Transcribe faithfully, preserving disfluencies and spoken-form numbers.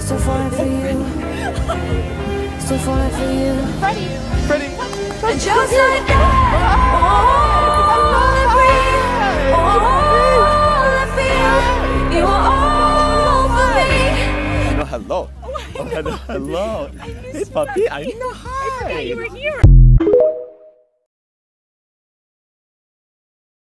Still falling for you. Still falling for you. Freddie. Freddie. And just like that, all I breathe, all I feel, you are all over me. No, hello. Oh, hello. Hello. Hey, puppy. I know. Hi. I forgot you were here.